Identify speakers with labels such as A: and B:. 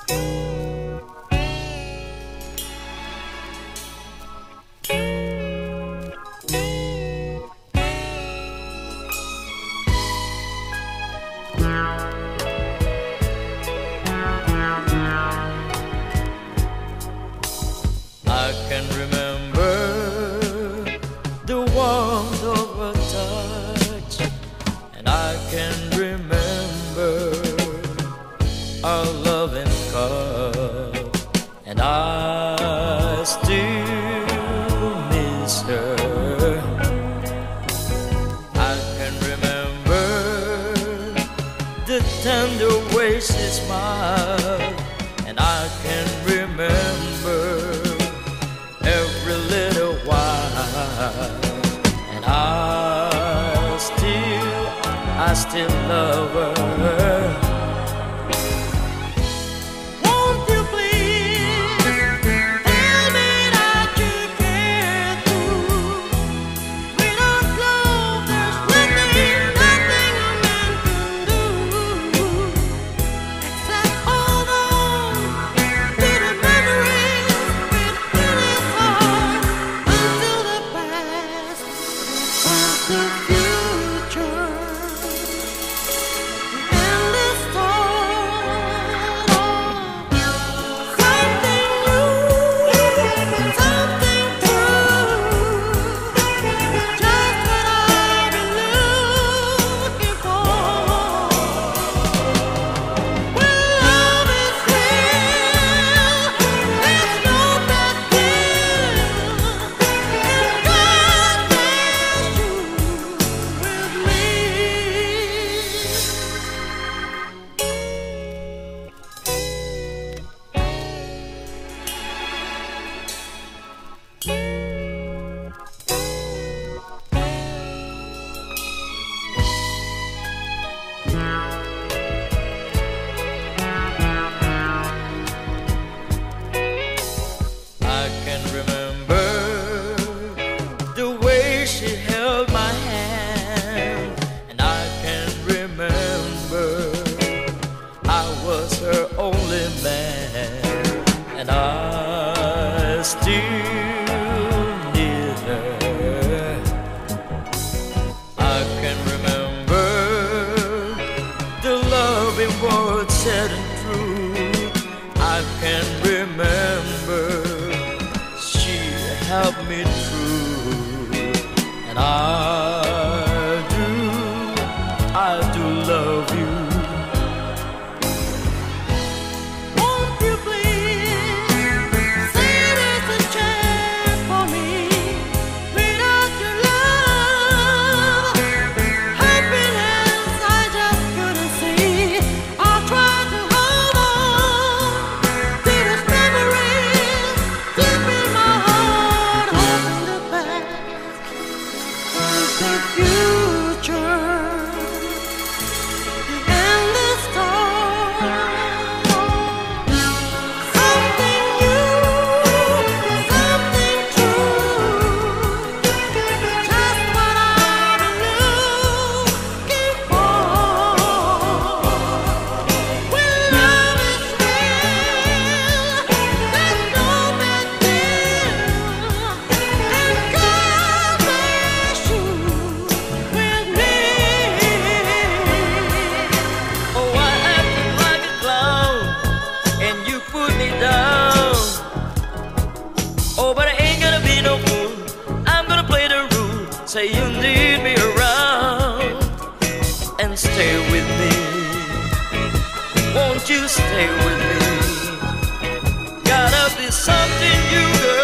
A: I can remember the warmth of a touch, and I can remember our loving cup, and I still miss her. I can remember the tender way she smiled, and I can remember every little while, and I still love her. Won't you please tell me that you care too? Without love, there's nothing a man can do, except hold on to the memories with his heart until the past becomes the future. Endless thought of something new, something true, just what I've been looking for. When love is real, there's no bad deal, and God bless you with me. I can remember the way she held my hand, and I can remember I was her only man, and I still need her. I can remember the loving words said and true. I can remember she helped me through, and I do love you. Won't you please say there's a chance for me? Without your love, happiness I just couldn't see. I'll try to hold on to these memories deep in my heart, hoping the past becomes the future. The endless thought of something new, something true, just what I've been looking for. When love is real, there's no bad deal, and God bless you with me. Oh, I acted like a clown, and you put me down. Oh, but I ain't gonna be no fool. I'm gonna play the rule. Say you need me around and stay with me. Won't you stay with me? Gotta be something new, girl.